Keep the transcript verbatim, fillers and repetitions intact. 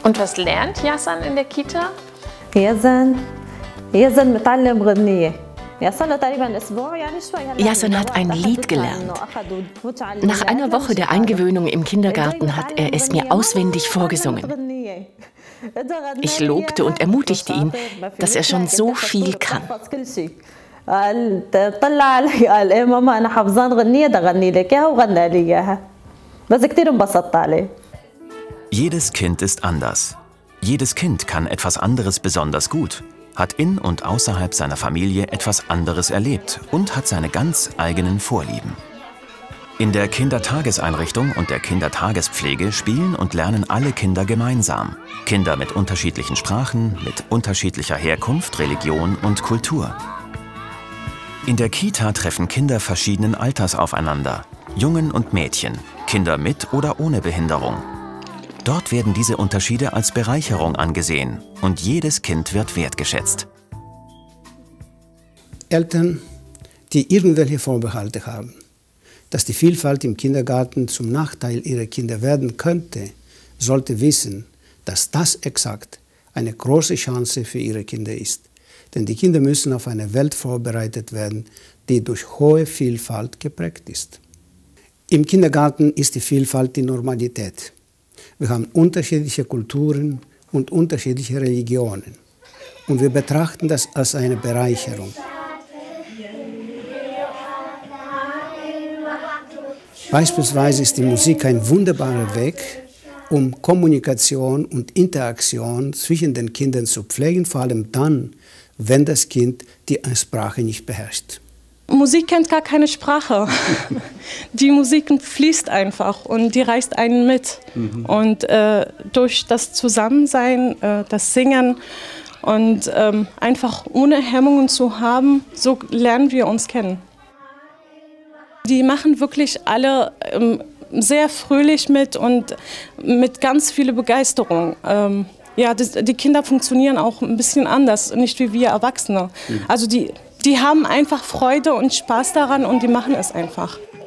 Und was lernt Yasan in der Kita? Yasan, Yasan متعلم غنية. Yasan hat ein Lied gelernt. Nach einer Woche der Eingewöhnung im Kindergarten hat er es mir auswendig vorgesungen. Ich lobte und ermutigte ihn, dass er schon so viel kann. Jedes Kind ist anders. Jedes Kind kann etwas anderes besonders gut, hat in und außerhalb seiner Familie etwas anderes erlebt und hat seine ganz eigenen Vorlieben. In der Kindertageseinrichtung und der Kindertagespflege spielen und lernen alle Kinder gemeinsam. Kinder mit unterschiedlichen Sprachen, mit unterschiedlicher Herkunft, Religion und Kultur. In der Kita treffen Kinder verschiedenen Alters aufeinander, Jungen und Mädchen, Kinder mit oder ohne Behinderung. Dort werden diese Unterschiede als Bereicherung angesehen und jedes Kind wird wertgeschätzt. Eltern, die irgendwelche Vorbehalte haben, dass die Vielfalt im Kindergarten zum Nachteil ihrer Kinder werden könnte, sollte wissen, dass das exakt eine große Chance für ihre Kinder ist. Denn die Kinder müssen auf eine Welt vorbereitet werden, die durch hohe Vielfalt geprägt ist. Im Kindergarten ist die Vielfalt die Normalität. Wir haben unterschiedliche Kulturen und unterschiedliche Religionen. Und wir betrachten das als eine Bereicherung. Beispielsweise ist die Musik ein wunderbarer Weg, um Kommunikation und Interaktion zwischen den Kindern zu pflegen, vor allem dann, wenn das Kind die Sprache nicht beherrscht. Musik kennt gar keine Sprache. Die Musik fließt einfach und die reißt einen mit. Mhm. Und äh, durch das Zusammensein, äh, das Singen und ähm, einfach ohne Hemmungen zu haben, so lernen wir uns kennen. Die machen wirklich alle ähm, sehr fröhlich mit und mit ganz viel Begeisterung. Ähm, ja, das, die Kinder funktionieren auch ein bisschen anders, nicht wie wir Erwachsene. Mhm. Also die Die haben einfach Freude und Spaß daran und die machen es einfach.